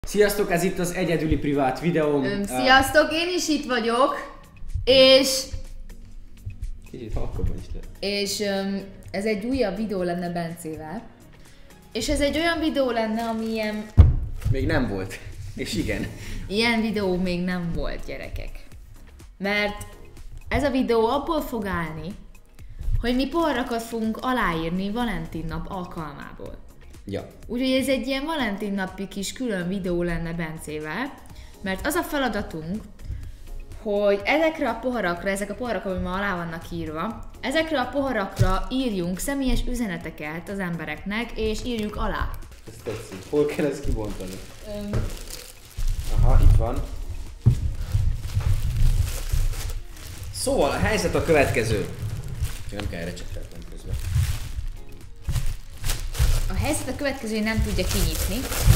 Sziasztok, ez itt az egyedüli privát videóm. Sziasztok, én is itt vagyok, és... Kicsit halkabban is lehet. És ez egy újabb videó lenne Bencével. És ez egy olyan videó lenne, ami ilyen... Még nem volt. És igen. Ilyen videó még nem volt, gyerekek. Mert ez a videó abból fog állni, hogy mi poharakat fogunk aláírni Valentin nap alkalmából. Ja. Úgyhogy ez egy ilyen Valentin napi kis külön videó lenne Bencével, mert az a feladatunk, hogy ezekre a poharakra, ezek a poharak, amik ma alá vannak írva, ezekre a poharakra írjunk személyes üzeneteket az embereknek, és írjuk alá. Ez tetszik. Hol kell ezt kibontani? Aha, itt van. Szóval a helyzet a következő. Csak nem kell erre csekteltem közben. A helyzet a következő, hogy nem tudja kinyitni.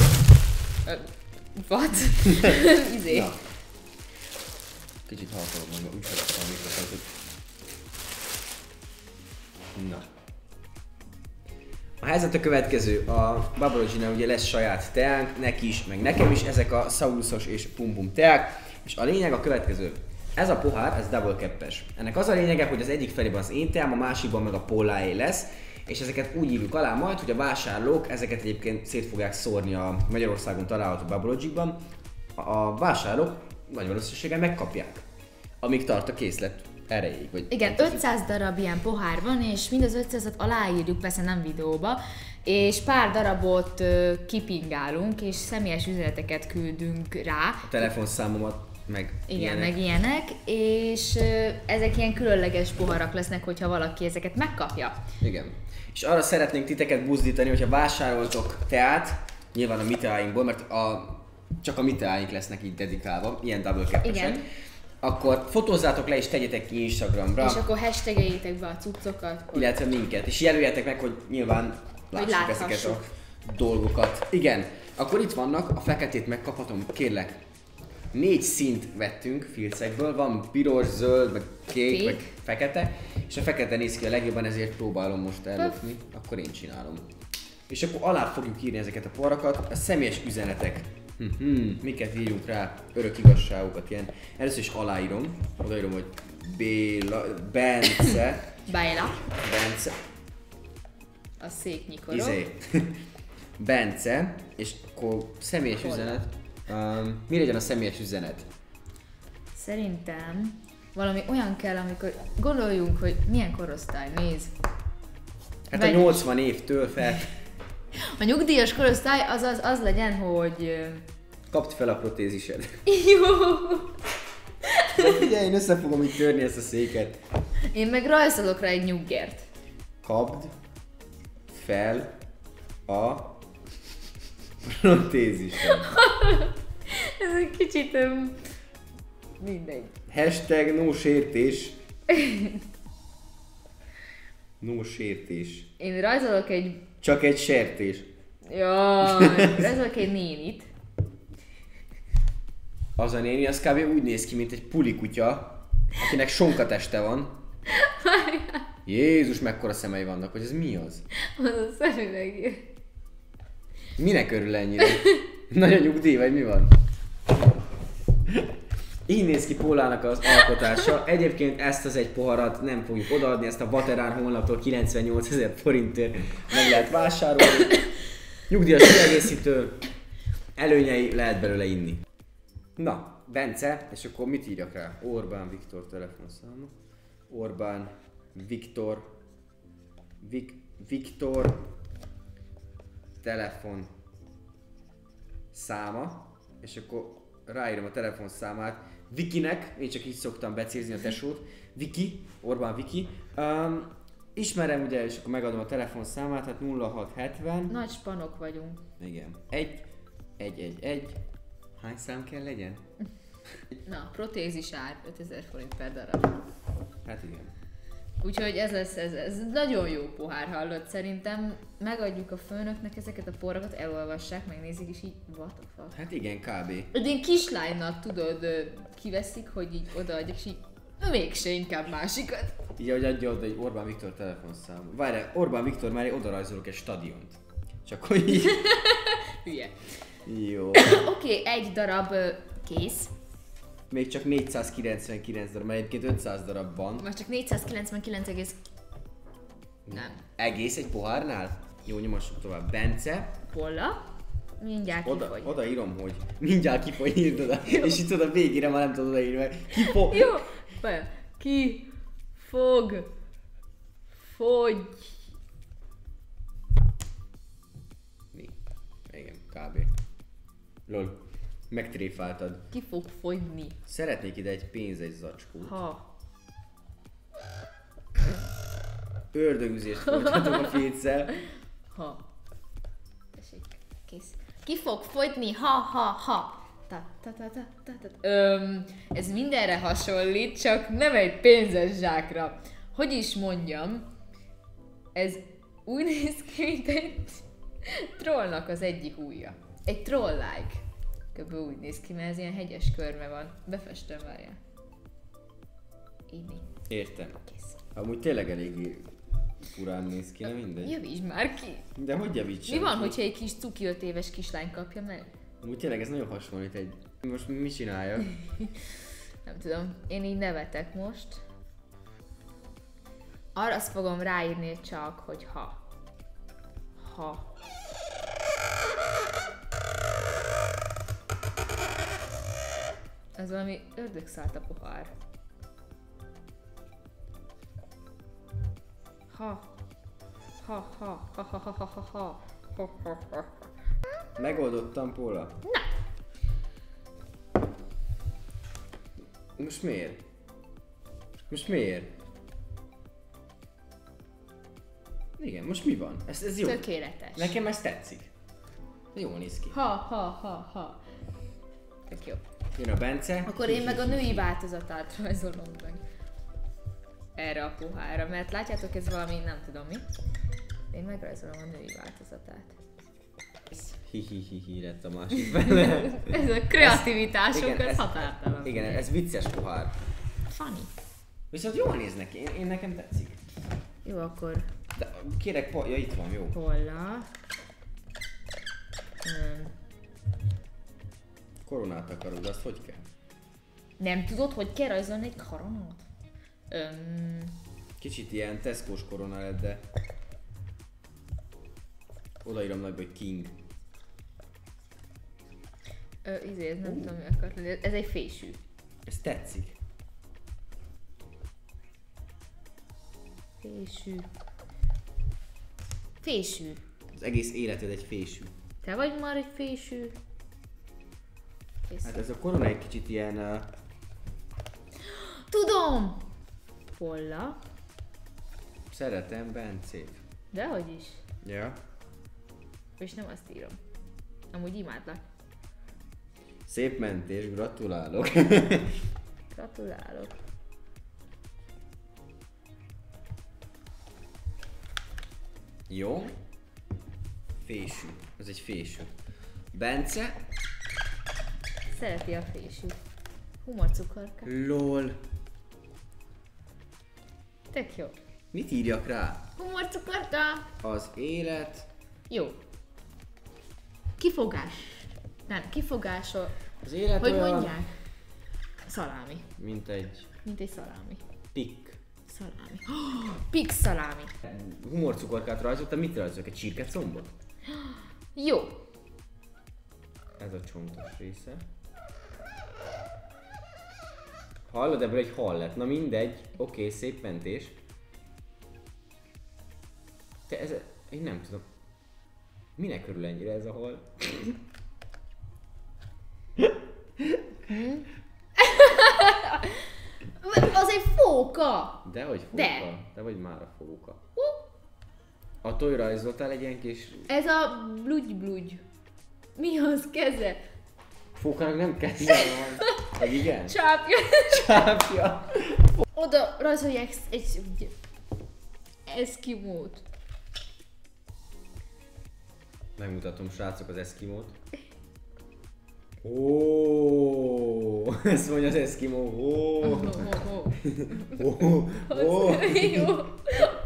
What? Izé. Na. Kicsit halkalom mondom, úgy feladtam a mikrofont, hogy... Na. A helyzet a következő, a Babalogina ugye lesz saját teánk, neki is, meg nekem is, ezek a Saulusos és Pum Pum teák, és a lényeg a következő. Ez a pohár, ez double cap-es. Ennek az a lényege, hogy az egyik felében az én teám, a másikban meg a Polláé lesz, és ezeket úgy írjuk alá majd, hogy a vásárlók ezeket egyébként szét fogják szórni a Magyarországon található Babalogikban. A vásárlók nagy valószínűséggel megkapják, amíg tart a készlet erejéig. Vagy igen, 500 darab ilyen pohár van, és mind az 500-at aláírjuk, persze nem videóba, és pár darabot kipingálunk, és személyes üzeneteket küldünk rá. A telefonszámomat, meg igen, ilyenek. meg ilyenek, és ezek ilyen különleges poharak lesznek, hogyha valaki ezeket megkapja. Igen. És arra szeretnénk titeket buzdítani, hogyha vásároltok teát, nyilván a mi teáinkból, mert csak a mi teáink lesznek így dedikálva, ilyen double cap-esek. Igen. Akkor fotózzátok le és tegyetek ki Instagramra. És akkor hashtageljétek be a cuccokat. Illetve minket. És jelöljetek meg, hogy nyilván lássuk ezeket a dolgokat. Igen. Akkor itt vannak, a feketét megkaphatom, kérlek. 4 színt vettünk filcekből, van piros, zöld, meg kék, meg fekete. És a fekete néz ki a legjobban, ezért próbálom most ellopni. Akkor én csinálom. És akkor alá fogjuk írni ezeket a poharakat, a személyes üzenetek. Miket írjunk rá, örök igazságokat ilyen. Először is aláírom, odaírom, hogy Bence. Bence. A szék nyikorog. Bence, és akkor személyes üzenet. Mi legyen a személyes üzenet? Szerintem valami olyan kell, amikor gondoljunk, hogy milyen korosztály, nézd. Hát a 80 évtől fel. A nyugdíjas korosztály az legyen, hogy... Kapd fel a protézised. Jó! De figyelj, én össze fogom itt törni ezt a széket. Én meg rajzolok rá egy nyuggert. Kapd fel a protézised. Ez egy kicsit... mindegy. Hashtag no sértés. No sértés. Én rajzolok egy... Csak egy sertés. Jaj, rajzolok egy nénit. Az a néni, az kb. Úgy néz ki, mint egy pulikutya, akinek sonkateste van. Jézus, mekkora szemei vannak, hogy ez mi az? Az a szemüveg. Minek örül ennyire? Nagyon nyugdíj, vagy mi van? Így néz ki Pólának az alkotása. Egyébként ezt az egy poharat nem fogjuk odaadni, ezt a Vaterán honlaptól 98 000 forintért meg lehet vásárolni. Nyugdíjas kiegészítő, előnyei, lehet belőle inni. Na, Bence, és akkor mit írjak rá? Orbán Viktor telefonszáma. Orbán Viktor Viktor telefon száma, és akkor ráírom a telefonszámát Vikinek, én csak így szoktam becézni a tesót, Viki, Orbán Viki. Ismerem ugye, és akkor megadom a telefonszámát, hát 0670. Nagy spanok vagyunk. Igen. 1. Hány szám kell legyen? Na, protézis ár 5000 forint per darab. Hát igen. Úgyhogy ez lesz, ez nagyon jó pohár, hallott. Szerintem megadjuk a főnöknek ezeket a poharokat, elolvassák, megnézik, és így what the fuck. Hát igen, kb. Egy ilyen kislánynak, tudod, kiveszik, hogy így odaadják, és így mégse inkább másikat. Így, hogy adja oda egy Orbán Viktor telefonszám. Várj, Orbán Viktor már odarajzolok egy stadiont. Csak hogy így... Hülye. Jó. Oké, egy darab kész. Még csak 499 darab, mert egyébként 500 darab van. Most csak 499 egész... Nem. Egész egy pohárnál? Jó, nyomassuk tovább. Bence. Polla. Mindjárt kifogy. Oda írom, hogy mindjárt kifogy, írd oda. És itt oda végére már nem tudod odaírni, mert kifogy. Jó. Ki fog fogy. Igen, kb. Lol. Megtréfáltad. Ki fog fogyni. Szeretnék ide egy pénzegy zacskót. Ha. Ördögüzést folytatom a féccel. Ha. Tessék, kész. Ki fog fogyni, ha. Ez mindenre hasonlít, csak nem egy pénzes zsákra. Hogy is mondjam, ez úgy néz ki, mint egy trollnak az egyik ujja. Egy troll-like. Kb. Úgy néz ki, mert ez ilyen hegyes körme van. Befestem, várjál. Így. Értem. Kész. Amúgy tényleg eléggé furán néz ki, nem mindegy. Javítsd már ki! De hogy javítsam? Mi van, hogyha egy kis cuki 5 éves kislány kapja meg? Amúgy tényleg ez nagyon hasonlít egy... Most mi csináljak? Nem tudom, én így nevetek most. Arra azt fogom ráírni csak, hogy ha. Ha. Ez valami ördögszált a pohár. Ha. Ha. Megoldottam, Póla. Na. Most miért? Most miért? Igen, most mi van? Ez jó. Tökéletes. Nekem ez tetszik. Jól néz ki. Ha. Tök jó. Jön a Bence. Akkor én meg a női változatát rajzolom meg. Erre a pohárra, mert látjátok, ez valami, nem tudom mi. Én megrajzolom a női változatát. Hi lett a másik benne. Ez a kreativitásunk, igen, ez határtalan. Igen, ez vicces pohár. Funny. Viszont jól néz neki, én nekem tetszik. Jó, akkor... De kérek, ja itt van, jó. Polla. Koronát akarod, azt hogy kell? Nem tudod, hogy kell rajzolni egy koronát? Kicsit ilyen Tesco-s korona lett, de... Odaírom nagyba, hogy King. Ez nem tudom, mi akart lenni. Ez egy fésű. Ez tetszik. Fésű. Az egész életed egy fésű. Te vagy már egy fésű. Kész. Hát ez a korona egy kicsit ilyen... Tudom! Polla. Szeretem Bencét. Dehogy is. Ja. És nem azt írom. Amúgy imádlak. Szép mentés, gratulálok. Gratulálok. Jó. Fésű. Ez egy fésű. Bence. Szereti a fésűt. Humorcukorka. LOL. Tök jó. Mit írjak rá? Humorcukorka. Az élet. Jó. Kifogás. Nem, kifogásol. Az élet Hogy olyan... mondják? Szalámi. Mint egy Mint egy szalámi. pik. Szalámi. Pik szalámi. Humorcukorkát rajzoltam, mit rajzolok? Egy csirkecombot? Jó. Ez a csontos része. Hallod, ebből egy hal lett. Na mindegy. Oké, szép mentés. Te ez... Én nem tudom. Minek örül ennyire ez a hal? Az egy fóka. Dehogy fóka. De. Te vagy már a fóka. A toy rajzoltál egy ilyen kis... Ez a blugy. Mi az keze? Fókának nem keze van. Vagy igen? Csápja. Csápja. Oda rajzolják egy eszkimót. Megmutatom, srácok, az eszkimót. Ó, ezt mondja az eszkimó. Ó. Jó.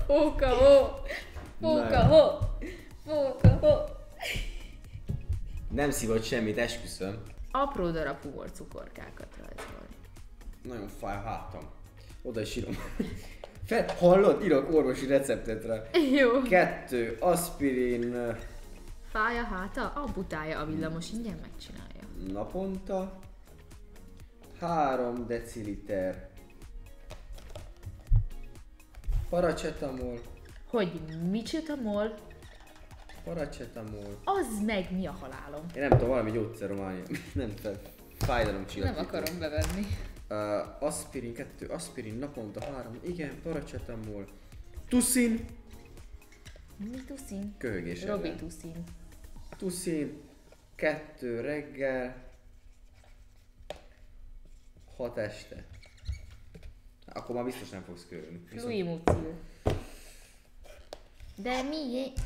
Fóka. Nem szívott semmit, esküszöm. Apró darab humorcukorkákat rajzolni. Nagyon fáj a hátam. Oda is írom. Hallod? Írok orvosi receptetre. Jó. 2 aspirin. Fáj a háta? Amputálja a villamos, ingyen megcsinálja. Naponta. 3 deciliter paracetamol. Hogy micsoda? Paracetamol. Az meg mi a halálom? Én nem tudom, valami gyógyszeromány. Nem tudom. Fájdalomcsillapító. Nem akarom bevenni. Aspirin 2, aspirin naponta 3, igen, paracetamol. Tuszin. Mi tuszin? Köhögés Robi ellen. tuszin. Tuszin 2 reggel. 6 este. Akkor már biztos nem fogsz köhögni. Fluimucil. De miért?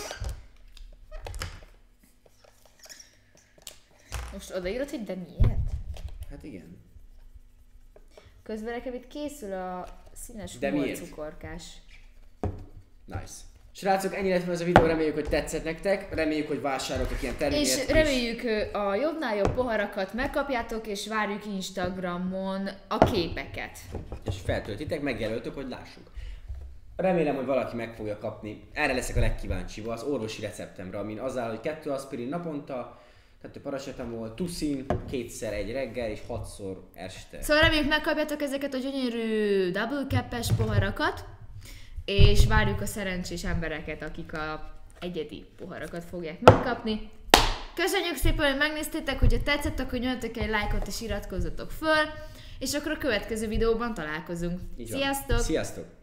Most odaírod, hogy de miért? Hát igen. Közben nekem itt készül a színes De miért? humorcukorkás. Nice. Srácok, ennyi lett volna ez a videó, reméljük, hogy tetszett nektek, reméljük, hogy vásároltok ilyen terméket. És reméljük a jobbnál jobb poharakat megkapjátok, és várjuk Instagramon a képeket. És feltöltitek, megjelöltök, hogy lássuk. Remélem, hogy valaki meg fogja kapni. Erre leszek a legkíváncsibb, az orvosi receptemre, amin az áll, hogy 2 aspirin naponta, 2 paracetamol, tuszin, 2-szer egy reggel és 6-szor este. Szóval reméljük megkapjátok ezeket a gyönyörű double cap-es poharakat, és várjuk a szerencsés embereket, akik a egyedi poharakat fogják megkapni. Köszönjük szépen, hogy megnéztétek, hogyha tetszett, akkor nyomjatok egy lájkot és iratkozzatok föl, és akkor a következő videóban találkozunk. Így van. Sziasztok! Sziasztok!